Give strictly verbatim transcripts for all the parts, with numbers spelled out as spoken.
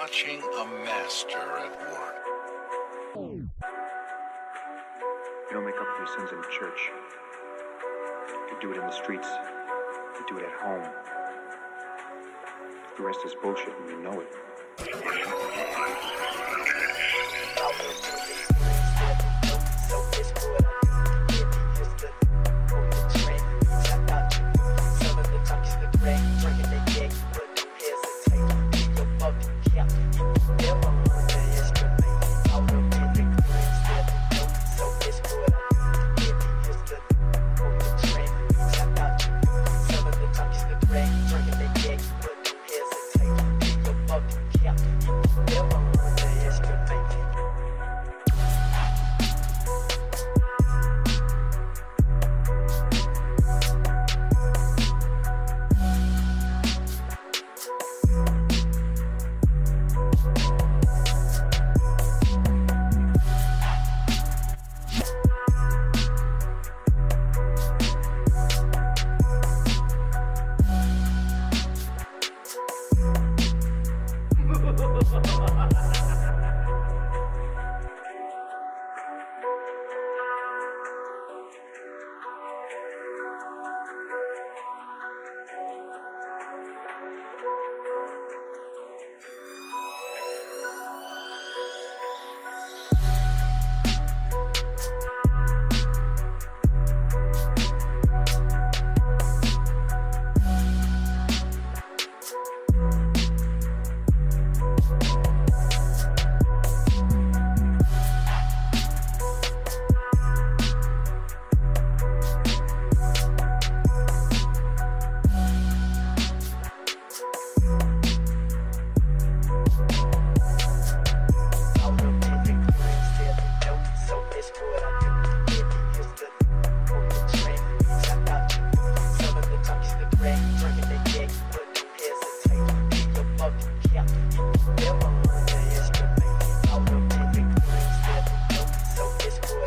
watching a master at work. You don't make up for your sins in the church. You do it in the streets. You do it at home. The rest is bullshit and you know it.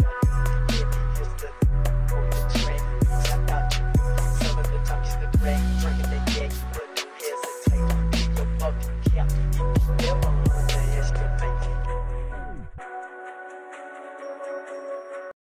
Ring.